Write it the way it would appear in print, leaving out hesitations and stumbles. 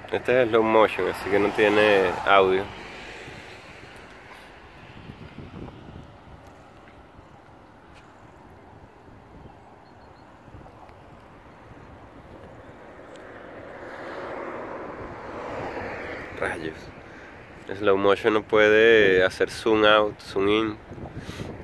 Este es slow motion, así que no tiene audio. Rayos. Slow motion no puede hacer zoom out, zoom in.